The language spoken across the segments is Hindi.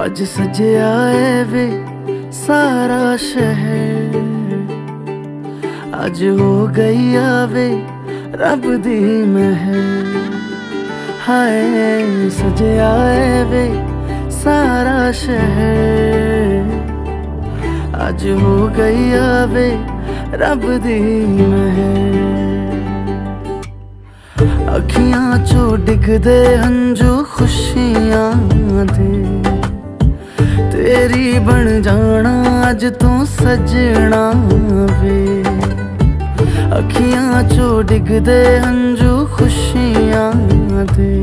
आज सजया है वे सारा शहर, आज हो गई आवे रब दी महर। हाय सजया है वे सारा शहर, आज हो गई आवे रब दी महर। अखियां चो डिगदे हंजू खुशियां दे, तेरी बन जाना अज तू सजना वे। अखियां चो डिगदे हंजू खुशियां दे,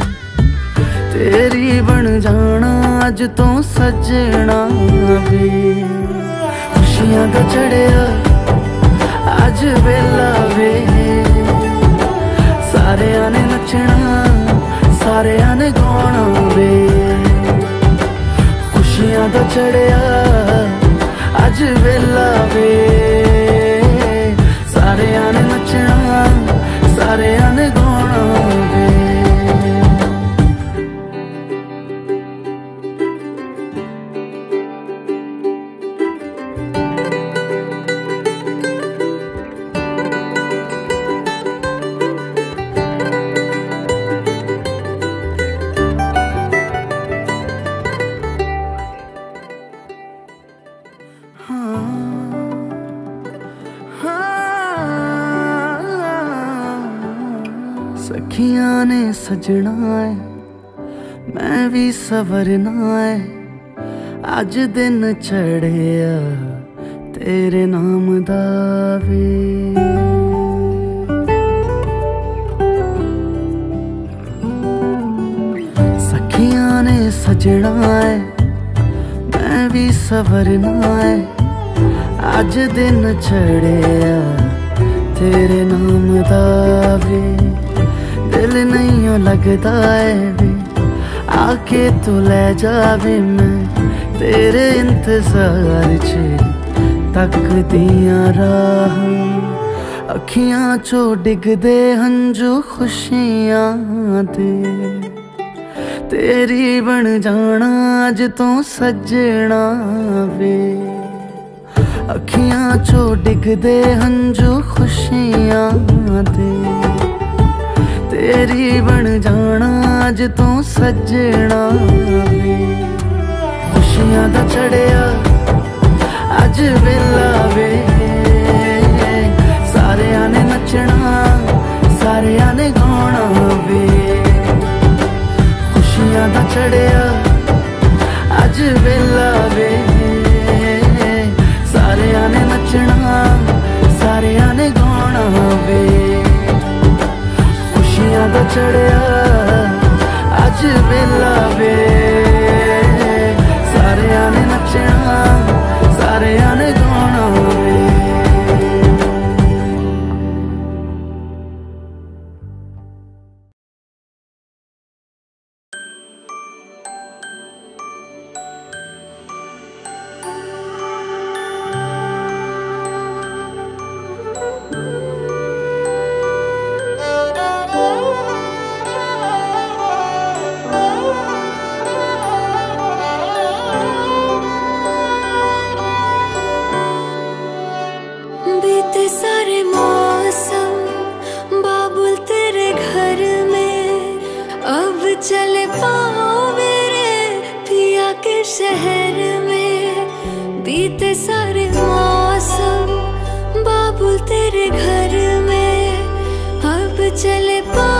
तेरी बन जाना अज तू सजना वे। खुशियां दा चढ़िया अज वेला वे, सारेयां ने नचना सारेयां ने गाना वे। खुशियां दा चढ़िया अज वेला वे, सारेयां ने नचना सारेयां ने गाना वे। सखियां ने सजना है मैं भी सवरना है, अज दिन चढ़िया तेरे नाम दा वे। सखियां ने सजना है मैं भी सवरना है, अज दिन चढ़िया तेरे नाम दा वे। दिल नहीं लगता है वे आके तू ले जावे, मैं तेरे इंतजार च तकदियां राह। अखियां चो डिगदे हंजू खुशियां दे, तेरी बन जाना अज तू सजना वे। अखियां चो डिगदे हंजू खुशियां दे, तेरी बन जाना अज तू सजना वे। खुशियां दा चढ़िया अज वेला वे, सारेयां ने नचना सारेयां ने गाना वे। खुशियां दा चढ़िया अज वेला वे, सारेयां ने नचना सारेयां ने गाना वे। खुशियां दा चढ़िया अज वेला वे, सारेयां ने नचना सारेयां ने गाना वे। बीते सारे मौसम बाबुल तेरे घर में, अब चले पाओ मेरे पिया के शहर में। बीते सारे मौसम बाबुल तेरे घर में, अब चले पाओ